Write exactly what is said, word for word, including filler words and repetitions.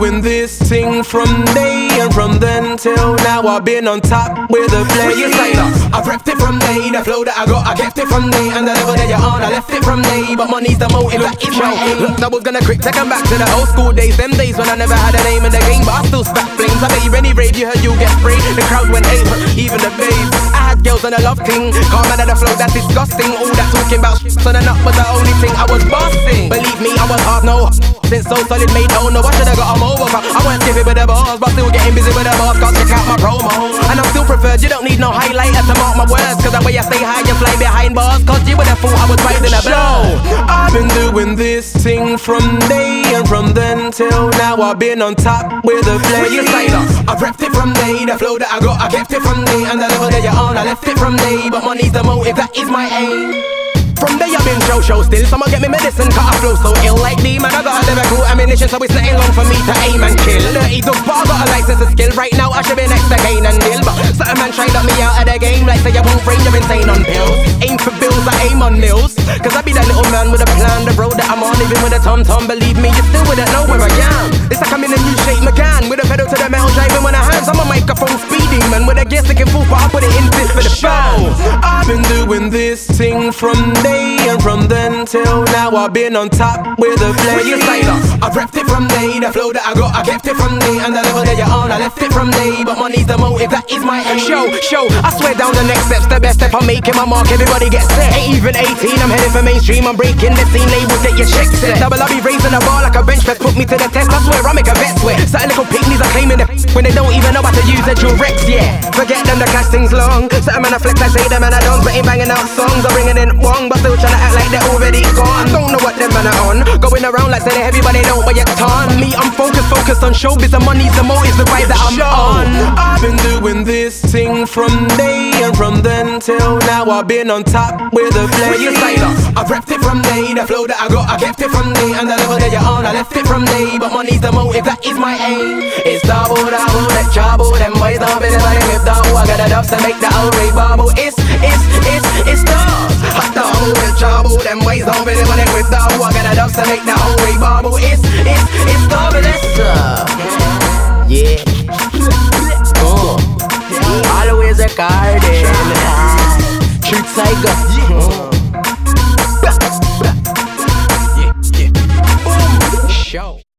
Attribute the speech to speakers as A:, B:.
A: doing this thing from day, and from then till now I've been on top with a blaze. I've repped it from day, the flow that I got, I kept it from day, and the level that you're on, I left it from day. But money's the motive, that is my aim. Look, I was gonna quick take 'em back to the old school days, them days when I never had a name in the game, but I still spat flames. I bet you any rave you heard, you get free. The crowd went ape, even the babes. I had girls on a love thing, calm out of the flow, that's disgusting. All that talking about shit, so the nut was the only thing I was bossing. Believe me, I was hard, no. Since so solid made, oh no, I should've got 'em over. I weren't giving with the bars, but still getting busy with the bars. Can't check out my promo, and I'm still preferred. You don't need no highlighter to mark my words, cause that way I stay high and fly behind bars. Cause you would've thought I was riding a bird. I've been doing this thing from day, and from then till now I've been on top with a blaze. I've repped it from day, the flow that I got, I kept it from day, and the level that you're on, I left it from day. But money's the motive, that is my aim. From day I've been show show still, someone get me medicine, cause I flow so ill like me. Man, I got a lyrical ammunition, so it's nothing long for me to aim and kill. Dirty dog, but I got a license to skill. Right now I should be next to Kane and Dill, but certain man tried up me out of the game, like say I won't frame, you're insane on pills. Aim for bills, I aim on mills, cause I be that little man with a plan, the road that I'm on, even with a tom-tom. Believe me, you still wouldn't know where I am. It's like I'm in a new shape McGann, with a pedal to the metal, driving with the hands. I'm a microphone speeding man, with a gear sticking full, but I put it in fifth for the show. I've been doing this thing from day, and from then till now I've been on top with a blaze. I've repped it from day, the flow that I got, I kept it from day, and the level that you're on, I left it from day. But money's the motive, that is my aim. Show, show, I swear down the next step's the best step. I'm making my mark, everybody gets set. Ain't even eighteen, I'm heading for mainstream, I'm breaking the scene. Labels get your checks set. Double I be raising the bar like a bench press, put me to the test. I swear I make a vet sweat. Certain little picnics are claiming the when they don't even know how to use a Durex, yeah. Forget them, the casting's long. Certain man I flex, I say them and I don't, but ain't banging out songs. I'm ringing in wrong, but still trying to act like they're already gone. Don't know what them man are on, going around like say they're heavy but they don't, but you're torn. Me, I'm focused, focused on showbiz, the money's the motive's the vibe that I'm on. I've been doing this thing from day, and from then till now I've been on top with a blaze. I've repped it from day, the flow that I got, I kept it from day, and the level that you're on, I left it from day. But money's the motive, that is my aim. It's double, double, that trouble, them boys don't be the money with double. I got the dubs to make the whole rave bubble. It's, it's, it's, it's dubs. Hot double, that trouble, them boys don't be the money with double. I got the dubs to make the whole rave bubble. It's, it's, it's double, it's up. Yeah. Oh. Always a garden. Street tiger. Yeah. Yeah, yeah. Boom. Show.